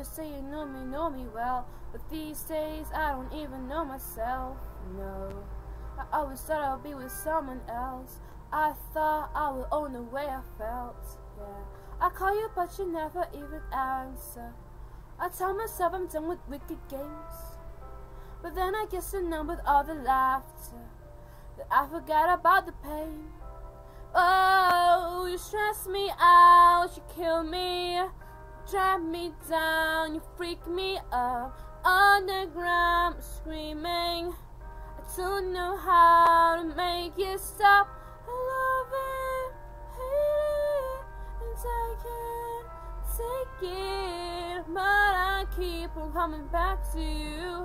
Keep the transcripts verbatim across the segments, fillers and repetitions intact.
you say you know me, know me well, but these days I don't even know myself, no. I always thought I'd be with someone else. I thought I would own the way I felt, yeah. I call you but you never even answer. I tell myself I'm done with wicked games, but then I get so numb with all the laughter that I forgot about the pain. Oh, you stress me out, you kill me, drag me down, you freak me up. On the ground, screaming, I don't know how to make you stop. I love it, hate it, and I can't take it, but I keep on coming back to you.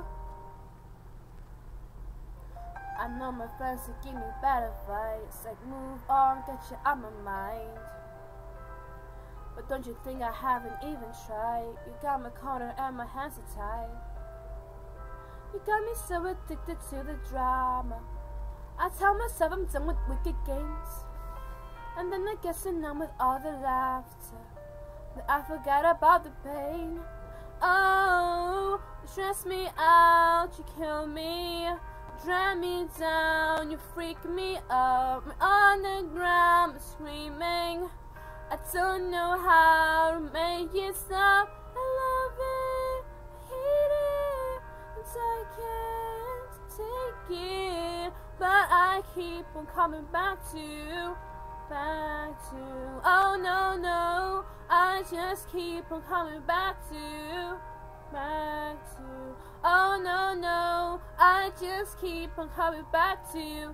I know my friends will give me bad advice, like move on, get you out my mind. But don't you think I haven't even tried? You got my corner and my hands are tied. You got me so addicted to the drama. I tell myself I'm done with wicked games, and then I get so numb with all the laughter that I forgot about the pain. Oh, you stress me out, you kill me, drag me down, you freak me up. On the ground, I'm screaming, I don't know how to make it stop. I love it, I hate it, and I can't take it, but I keep on coming back to you, back to you. Oh no, no, I just keep on coming back to you, back to you. Oh no, no, I just keep on coming back to you.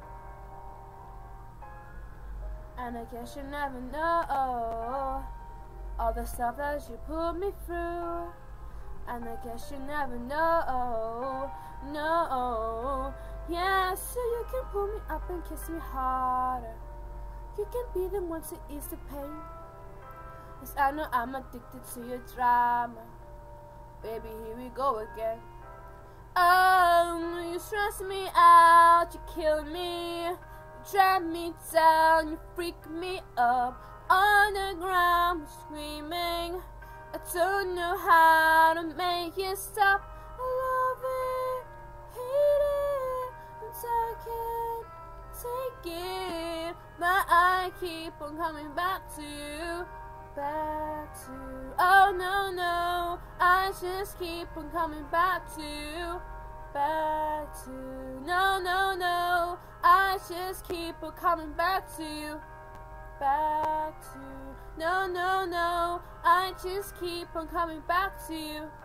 And I guess you never know all the stuff that you put me through. And I guess you never know, no. Yeah, so you can pull me up and kiss me harder. You can be the one to ease the pain, 'cause I know I'm addicted to your drama. Baby, here we go again. Oh, you stress me out, you kill me, you drag me down, you freak me up. On the ground, screaming, I don't know how to make it stop. I love it, hate it, and I can't take it, but I keep on coming back to you, back to you. Oh no, no, I just keep on coming back to you, back to you. No, no, no, I just keep on coming back to you, back to you. No, no, no, I just keep on coming back to you.